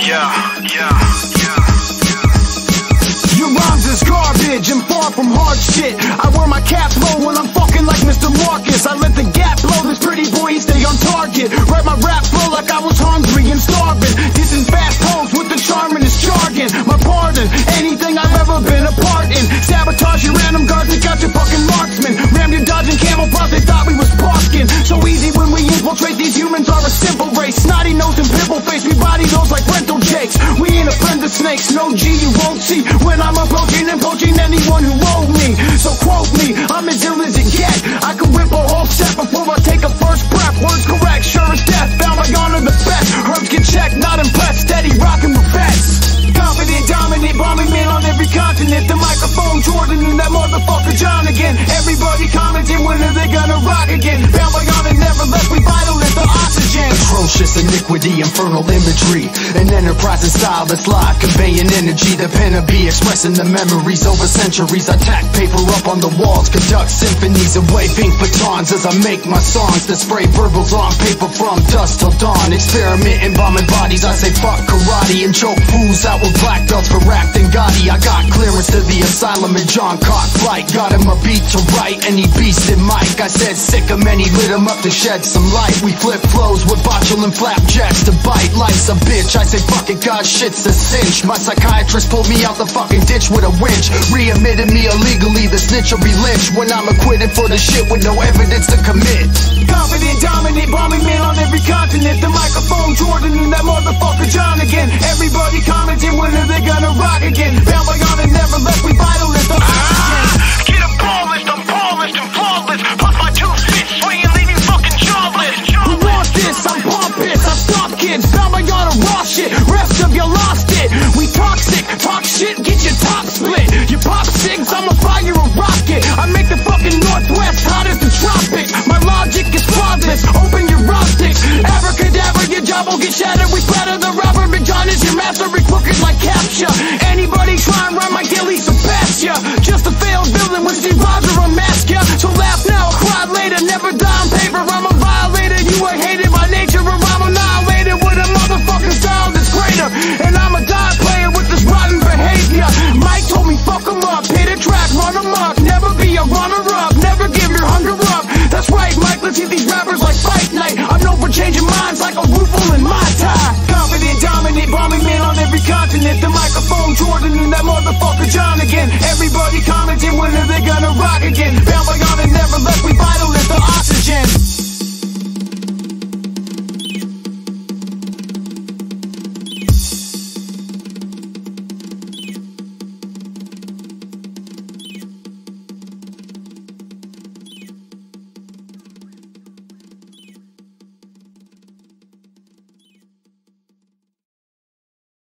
Your rhymes is garbage and far from hard shit. I wear my cap low when I'm fucking like Mr. Marcus. I let the gap blow, this pretty boy stay on target. Write my rap flow like I was hungry and starving. Dissing fast hoes with the charm and his jargon. My pardon, anything I've ever been a part in. Sabotage your random guards, they got your fucking marksman. Ram your dodging camel bros, they thought we was parking. So easy when we infiltrate, these humans are a simple race. Snotty nose and pimple face, we body those like rental jakes. We ain't a friend of snakes, no G you won't see. When I'm approaching and poaching anyone who owed me. So quote me, I'm as ill as it get. I can whip a whole set before I take a first breath. Words correct, sure as death, bound by honor the best. Herbs get checked, not impressed, steady rocking with vets. Confident, dominant, bombing men on every continent. The microphone Jordan and that motherfucker John again. Everybody commenting, when are they gonna rock again? Bound by honor, never left, we vital as the oxygen. Atrocious iniquity, infernal imagery. An enterprising style that's live, conveying energy. The pen of be expressing the memories over centuries. I tack paper up on the walls, conduct symphonies and wave ink batons as I make my songs that spray verbals on paper from dusk till dawn. Experimenting, bombing bodies, I say fuck karate and choke fools out with black belts for acting gaudy. I got clearance to the asylum and John cock flight. Got him a beat to write, any beast in mic. I said sick him and he lit him up to shed some light. We flip flows with botulinum flapjacks to bite. Life's a bitch, I say fuck it, God shit's a cinch. My psychiatrist pulled me out the fucking ditch with a winch. Readmitted me illegally, the snitch will be lynched when I'm acquitted for the shit with no evidence to commit. Confident, dominant, bombing men on every continent. The microphone Jordan and that motherfucker John again. Everybody commenting, when are they gonna rock again? Bound by honor, never left, we vital as the oxygen. Get a polished, I'm polished and flawless. Plus my two fists swinging, leaving fucking jawless. Who wants this? I'm pompous, I stop kids. Bound by honor, raw shit. Rest of you lost it. We toxic, talk shit, get your top split. You pop cigs, I'ma fire a rocket. I make the fucking Northwest hot as the tropics. My logic is flawless, open your optics. Abracadabra, your job will get shattered. We splatter the rubber, Big John is your master. We cook it like capture. Anybody try and run my gilly, surpass ya. Just a failed villain with Steve Roger unmask ya. So laugh now, cry later, never die on paper. I'm a violator, you are hated by nature, or I'm annihilated with a motherfucking style that's greater. And I'm a die player with this rotten behavior. Mike told me fuck 'em up, hit a track, run 'em up. Never be a runner-up, never give your hunger up. That's right, Mike, let's hit these rappers like fight night. I'm known for changing minds like a roof in my tie. Confident, dominant, bombing men on every continent. The microphone Jordan and that motherfucker John again. Everybody commenting, when are they gonna rock again?